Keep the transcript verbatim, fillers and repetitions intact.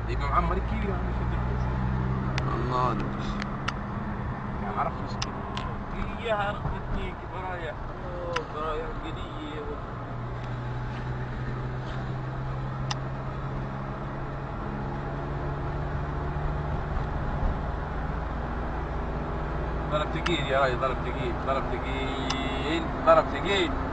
يبقى معمر كيلو يعني الله ادري. يعني عرفت مسكين اياها رقبتني برايح اوه برايح قلية ضرب ثقيل يا راجل ضرب ثقيل ضرب ثقيل ضرب ثقيل